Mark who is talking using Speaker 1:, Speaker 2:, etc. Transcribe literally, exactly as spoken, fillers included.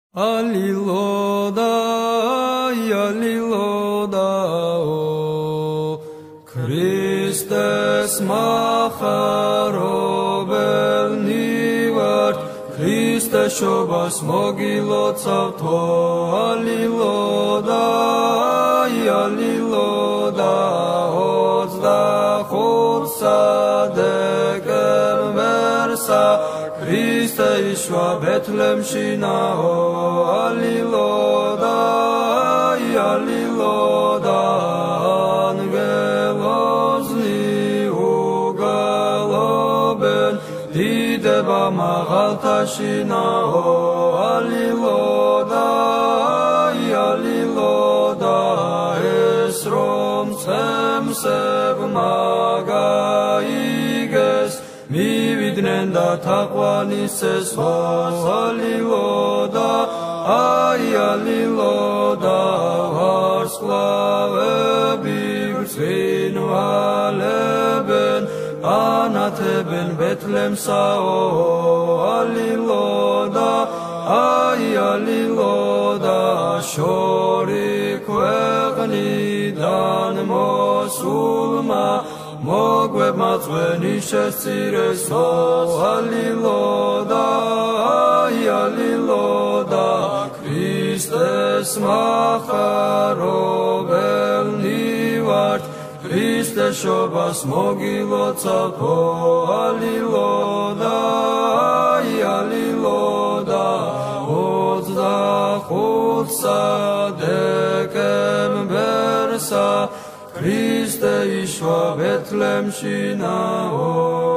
Speaker 1: Aliloda, aliloda, o Christes macharobel nivart, Christe shobas mogilot savto, aliloda, aliloda, ozda chursa dekem versa, Christe ishva Bethlehem shinao, aliloda, aliloda, angelos li ugaloben, dideba magalta shinao, aliloda, aliloda, esrom sem sev magaiges, mi vidnenda taqvanis vas, aliloda, ay aliloda, varslavები ვრცვინო ალებენ, ანათებენ ბეთლემსაო, aliloda, ay aliloda, შორი ქვეყნიდან მოსულმა, მოგვებმა წვენი შესწირესო, aliloda, ay aliloda, Christes macharobelni vart, Christe shobas mogilotsato, aliloda, ay aliloda, ozda chutsa dekem versa, Christe ishva Bethlehem shinao.